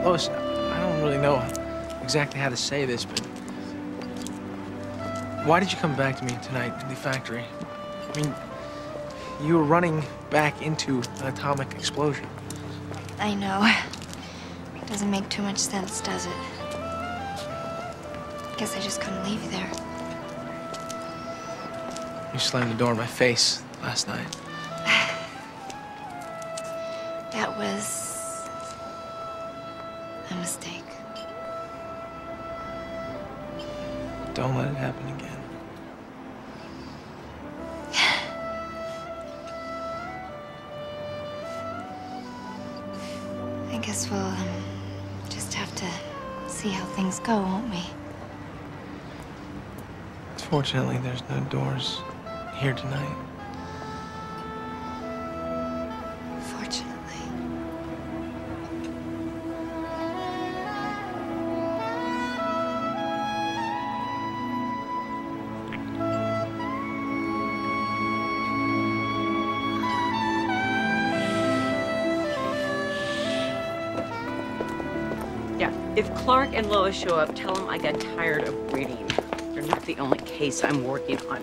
Lois, I don't really know exactly how to say this, but why did you come back to me tonight in the factory? I mean, you were running back into an atomic explosion. I know. It doesn't make too much sense, does it? Guess I just couldn't leave you there. You slammed the door in my face last night. That was a mistake. Don't let it happen again. I guess we'll just have to see how things go, won't we? Fortunately, there's no doors here tonight. Fortunately. Yeah, if Clark and Lois show up, tell them I got tired of waiting. They're not the only case I'm working on.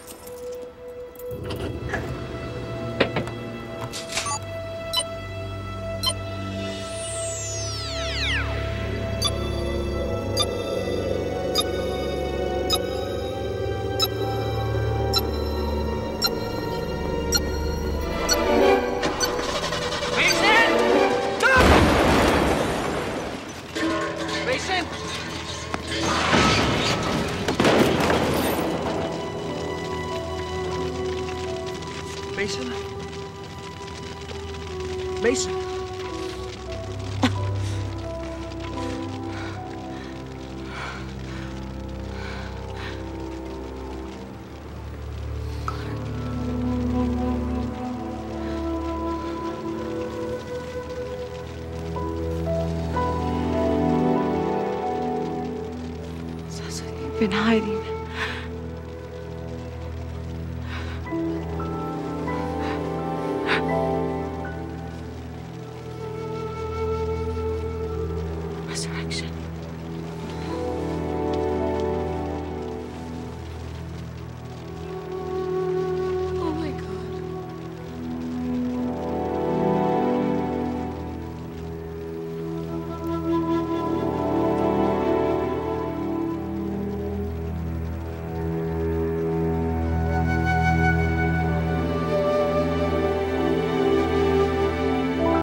Mason? Mason? Sounds like you've been hiding.